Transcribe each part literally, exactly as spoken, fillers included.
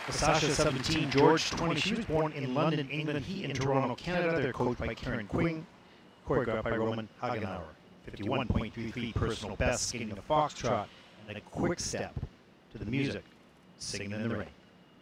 Sasha, seventeen, George, twenty. She was born in London, England. He in Toronto, Canada. They're coached by Karen Quinn, choreographed by Roman Hagenauer. fifty-one point three three personal best, skating a foxtrot and a quick step to the music, Singing in the Rain.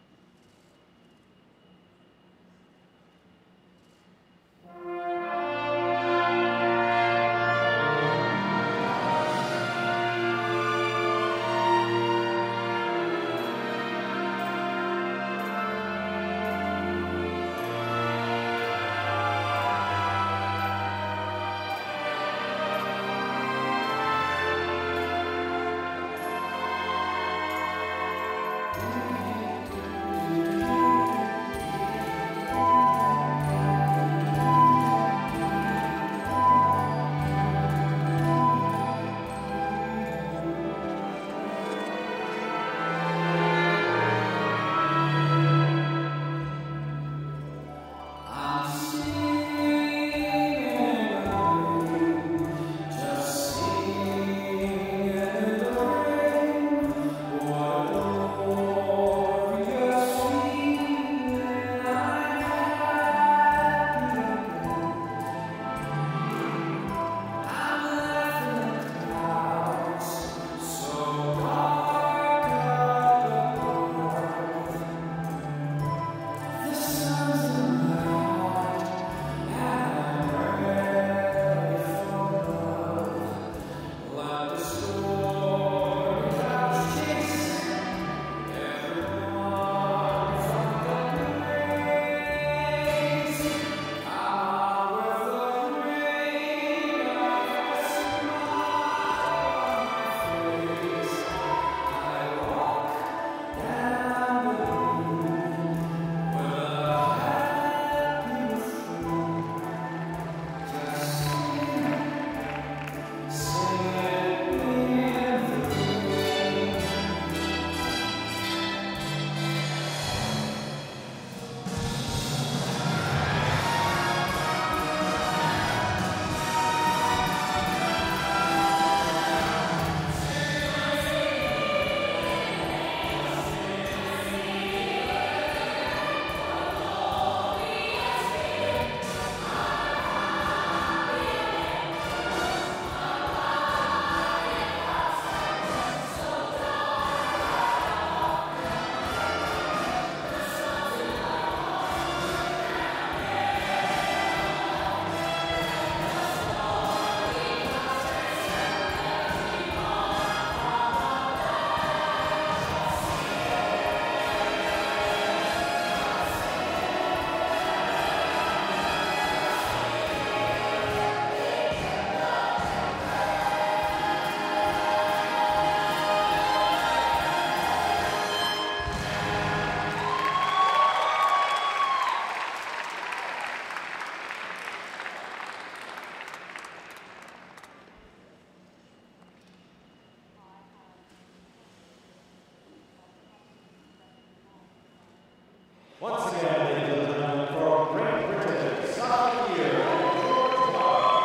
Once again, ladies and gentlemen, from Great Britain, Sasha here and Courchevel.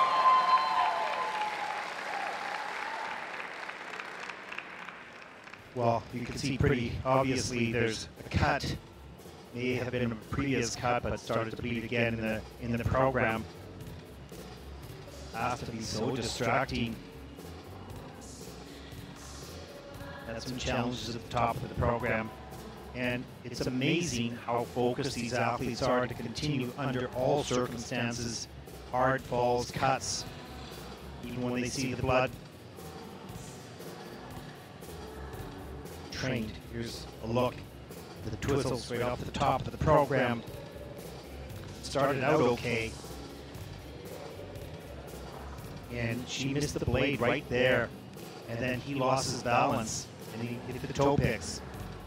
Well, you can see pretty obviously there's a cut. May have been a previous cut, but started to bleed again in the in the program. Has to be so distracting. Had some challenges at the top of the program. And it's amazing how focused these athletes are to continue under all circumstances, hard falls, cuts, even when they see the blood. Trained. Here's a look at the twizzles right off the top of the program. Started out okay. And she missed the blade right there. And then he lost his balance and he hit the toe picks.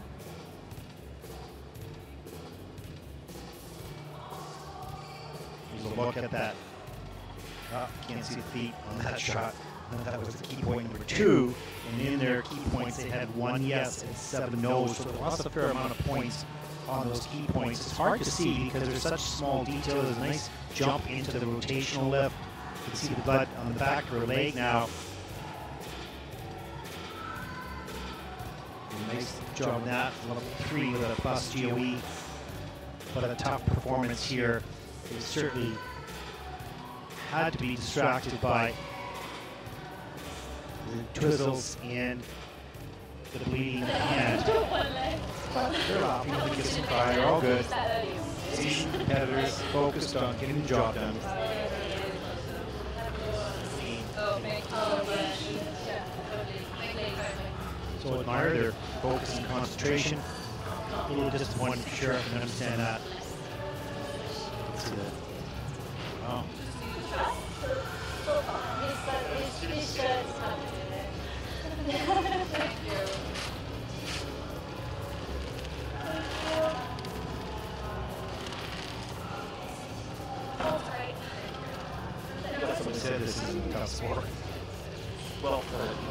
Here's a look at that. Oh, can't see the feet on that shot. That was the key point number two. And in their key points, they had one yes and seven no's. So there was a fair amount of points on those key points. It's hard to see because there's such small detail. There's a nice jump into the rotational lift. You can see the blood on the back of her leg now. And Nice job on that. Level three with a plus G O E. But a tough performance here. They certainly had to be distracted by the twizzles and the bleeding in the hand. But they're laughing, they get some cry, they're all good. Seasoned competitors focused on getting the job done. So admire their focus and concentration. A little disappointed for sure, I can understand that. Let's see that. Wow. Somebody said this is a tough sport. Well,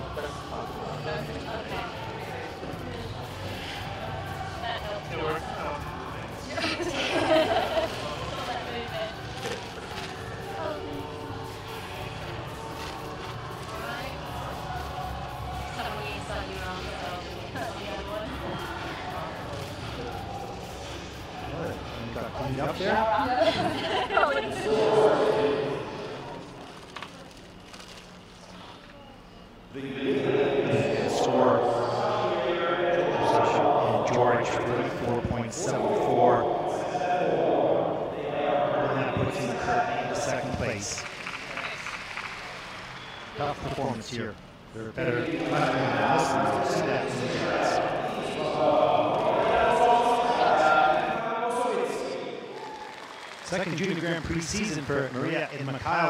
it worked. Got cleaned up there. Score Sasha and George thirty-four point seven four. And that puts him currently into second place. Tough performance here. They're better than this and Second Junior Grand Prix season for Maria in Macau.